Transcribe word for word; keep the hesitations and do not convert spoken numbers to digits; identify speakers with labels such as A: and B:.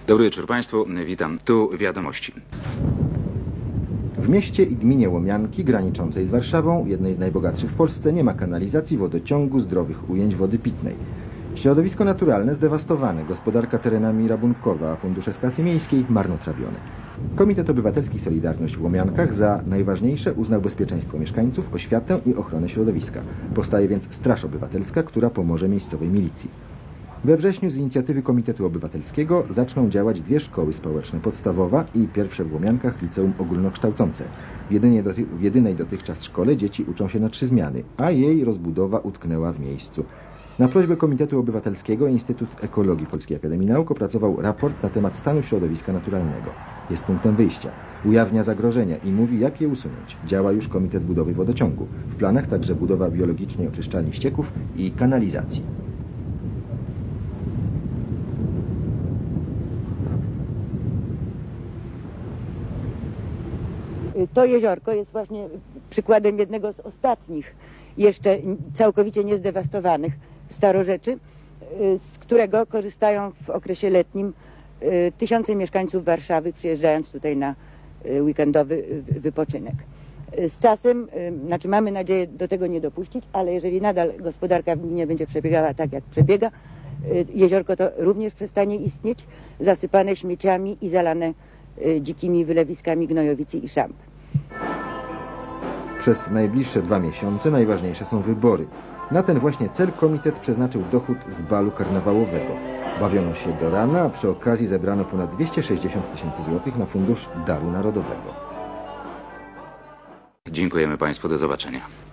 A: Dobry wieczór Państwu, witam. Tu wiadomości.
B: W mieście i gminie Łomianki, graniczącej z Warszawą, jednej z najbogatszych w Polsce, nie ma kanalizacji, wodociągu, zdrowych ujęć wody pitnej. Środowisko naturalne zdewastowane, gospodarka terenami rabunkowa, a fundusze z kasy miejskiej marnotrawione. Komitet Obywatelski Solidarność w Łomiankach za najważniejsze uznał bezpieczeństwo mieszkańców, oświatę i ochronę środowiska. Powstaje więc Straż Obywatelska, która pomoże miejscowej milicji. We wrześniu z inicjatywy Komitetu Obywatelskiego zaczną działać dwie szkoły społeczne, podstawowa i pierwsze w Łomiankach liceum ogólnokształcące. W, jedynie doty w jedynej dotychczas szkole dzieci uczą się na trzy zmiany, a jej rozbudowa utknęła w miejscu. Na prośbę Komitetu Obywatelskiego Instytut Ekologii Polskiej Akademii Nauk opracował raport na temat stanu środowiska naturalnego. Jest punktem wyjścia. Ujawnia zagrożenia i mówi, jak je usunąć. Działa już Komitet Budowy Wodociągu. W planach także budowa biologicznej oczyszczalni ścieków i kanalizacji.
C: To jeziorko jest właśnie przykładem jednego z ostatnich, jeszcze całkowicie niezdewastowanych starorzeczy, z którego korzystają w okresie letnim tysiące mieszkańców Warszawy, przyjeżdżając tutaj na weekendowy wypoczynek. Z czasem, znaczy mamy nadzieję do tego nie dopuścić, ale jeżeli nadal gospodarka w gminie będzie przebiegała tak, jak przebiega, jeziorko to również przestanie istnieć, zasypane śmieciami i zalane dzikimi wylewiskami gnojowicy i szamp.
B: Przez najbliższe dwa miesiące najważniejsze są wybory. Na ten właśnie cel komitet przeznaczył dochód z balu karnawałowego. Bawiono się do rana, a przy okazji zebrano ponad dwieście sześćdziesiąt tysięcy złotych na Fundusz Daru Narodowego.
A: Dziękujemy Państwu, do zobaczenia.